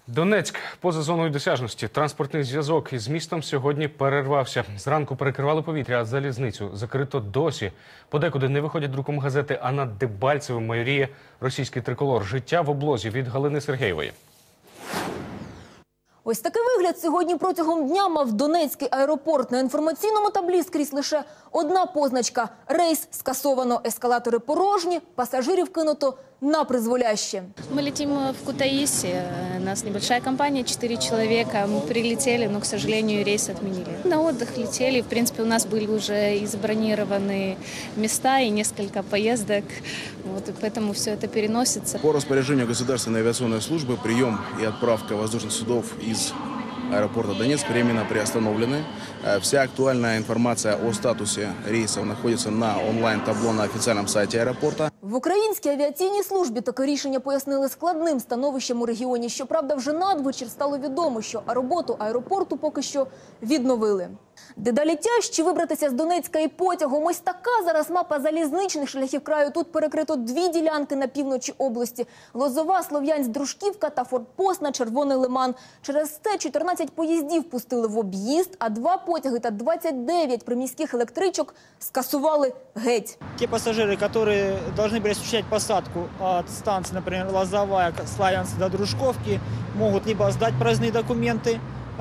Донецьк поза зоною досяжності. Транспортний зв'язок із містом сьогодні перервався. Зранку перекривали повітря, а залізницю закрито досі. Подекуди не виходять друком газети, а над Дебальцевим майоріє російський триколор. Життя в облозі від Галини Сергеєвої. Ось такий вигляд сьогодні протягом дня мав Донецький аеропорт. На інформаційному таблі скрізь лише одна позначка – рейс скасовано, ескалатори порожні, пасажирів кинуто на призволяще. Мы летим в Кутаиси, у нас небольшая компания, 4 человека. Мы прилетели, но, к сожалению, рейс отменили. На отдых летели, в принципе, у нас были уже и забронированы места, и несколько поездок, вот, и поэтому все это переносится. По распоряжению Государственной авиационной службы прием и отправка воздушных судов из аэропорта Донецк временно приостановлены. Вся актуальная информация о статусе рейсов находится на онлайн-табло на официальном сайте аэропорта. В Українській авіаційній службі таке рішення пояснили складним становищем у регіоні. Щоправда, вже надвечір стало відомо, що роботу аеропорту поки що відновили. Дедалі тяжче вибратися з Донецька і потягом. Ось така зараз мапа залізничних шляхів краю. Тут перекрито 2 ділянки на півночі області. Лозова, Слов'янськ-Дружківка та Форпост на Червоний Лиман. Через це 14 поїздів пустили в об'їзд, а 2 потяги та 29 приміських електричок скасували геть. Те пассажиры, которые должны были осуществлять посадку от станции, например, Лозовая, Славянск до Дружковки, могут либо сдать проездные документы,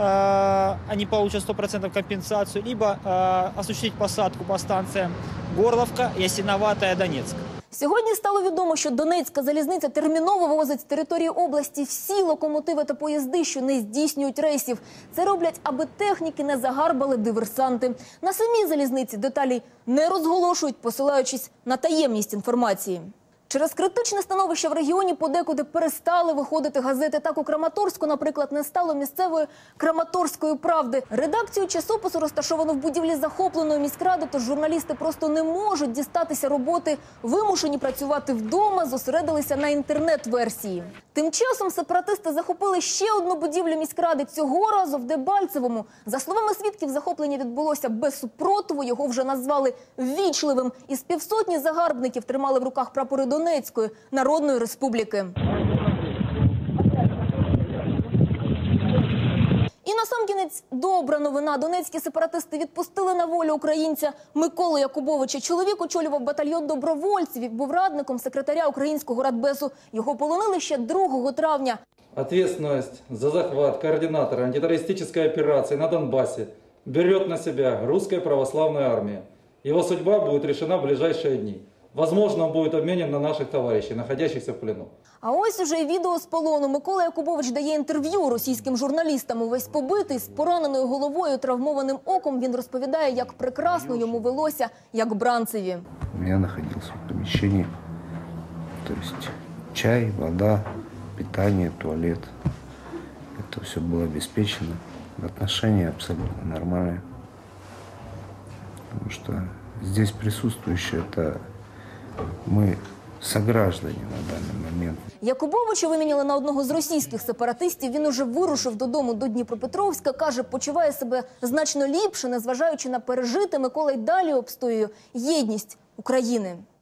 они получат 100% компенсацию, либо осуществить посадку по станциям Горловка, Ясиноватая, Донецк. Сьогодні стало відомо, що Донецька залізниця терміново вивозить з території області всі локомотиви та поїзди, що не здійснюють рейсів. Це роблять, аби техніки не загарбали диверсанти. На самій залізниці деталі не розголошують, посилаючись на таємність інформації. Через критичне становище в регіоні подекуди перестали виходити газети. Так у Краматорську, наприклад, не стало місцевої «Краматорської правди». Редакцію часопису розташовано в будівлі захопленої міськради, тож журналісти просто не можуть дістатися роботи. Вимушені працювати вдома, зосередилися на інтернет-версії. Тим часом сепаратисти захопили ще одну будівлю міськради, цього разу в Дебальцевому. За словами свідків, захоплення відбулося без супротиву, його вже назвали ввічливим. Із півсотні загарбників тримали в руках прапори Донецької Народної Республіки. І насамкінець добра новина. Донецькі сепаратисти відпустили на волю українця Миколу Якубовича. Чоловік очолював батальйон добровольців і був радником секретаря Українського Радбезу. Його полонили ще 2 травня. Ответственность за захват координатора антитеррористической операции на Донбассе берет на себя Русская Православная Армия. Его судьба будет решена в ближайшие дни. Возможно, он будет обменен на наших товарищей, находящихся в плену. А ось уже і відео з полону. Микола Якубович дає інтерв'ю російським журналістам. Увесь побитий, з пораненою головою, травмованим оком, він розповідає, як прекрасно йому велося, як бранцеві. Я знаходився в поміщенні, тобто чай, вода, питання, туалет. Це все було обеспечено. Отношения абсолютно нормальные. Потому что здесь присутствующие – это мы сограждане на даний момент. Якубовича виміняли на одного з російських сепаратистів. Він уже вирушив додому до Дніпропетровська. Каже, почуває себе значно ліпше, незважаючи на пережите. Микола й далі обстоює єдність України.